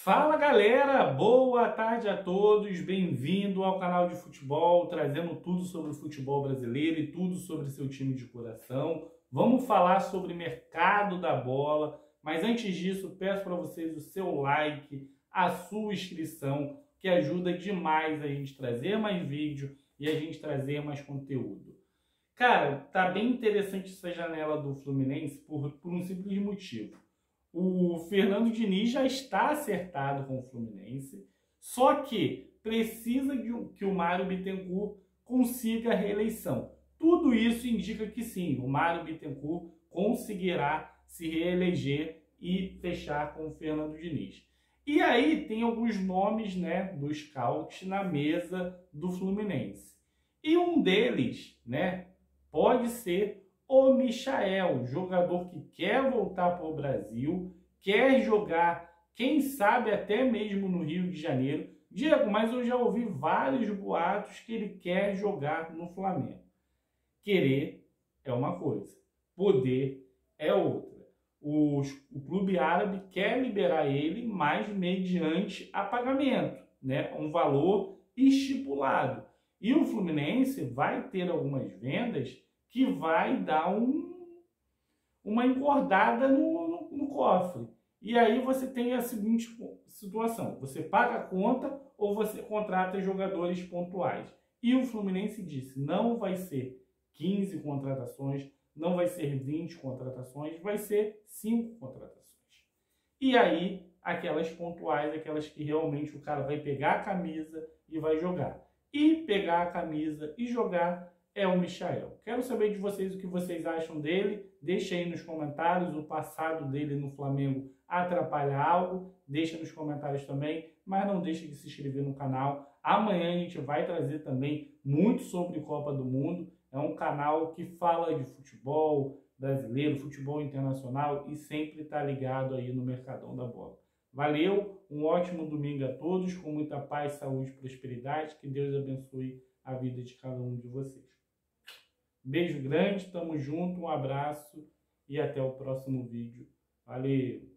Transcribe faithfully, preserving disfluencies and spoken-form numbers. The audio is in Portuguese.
Fala galera, boa tarde a todos, bem-vindo ao canal de futebol, trazendo tudo sobre o futebol brasileiro e tudo sobre seu time de coração. Vamos falar sobre mercado da bola, mas antes disso peço para vocês o seu like, a sua inscrição, que ajuda demais a gente trazer mais vídeo e a gente trazer mais conteúdo. Cara, tá bem interessante essa janela do Fluminense por, por um simples motivo. O Fernando Diniz já está acertado com o Fluminense, só que precisa de um, que o Mário Bittencourt consiga a reeleição. Tudo isso indica que sim, o Mário Bittencourt conseguirá se reeleger e fechar com o Fernando Diniz. E aí tem alguns nomes, né, dos scouts na mesa do Fluminense. E um deles, né, pode ser o Michael, jogador que quer voltar para o Brasil, quer jogar, quem sabe até mesmo no Rio de Janeiro. Diego, mas eu já ouvi vários boatos que ele quer jogar no Flamengo. Querer é uma coisa, poder é outra. O, o clube árabe quer liberar ele, mas mediante a pagamento, né? Um valor estipulado. E o Fluminense vai ter algumas vendas que vai dar um, uma engordada no, no, no cofre. E aí você tem a seguinte situação: você paga a conta ou você contrata jogadores pontuais. E o Fluminense disse, não vai ser quinze contratações, não vai ser vinte contratações, vai ser cinco contratações. E aí, aquelas pontuais, aquelas que realmente o cara vai pegar a camisa e vai jogar. E pegar a camisa e jogar é o Michael. Quero saber de vocês o que vocês acham dele. Deixa aí nos comentários. O passado dele no Flamengo atrapalha algo? Deixa nos comentários também. Mas não deixe de se inscrever no canal. Amanhã a gente vai trazer também muito sobre Copa do Mundo. É um canal que fala de futebol brasileiro, futebol internacional e sempre está ligado aí no Mercadão da Bola. Valeu, um ótimo domingo a todos, com muita paz, saúde e prosperidade. Que Deus abençoe a vida de cada um de vocês. Beijo grande, tamo junto, um abraço e até o próximo vídeo. Valeu!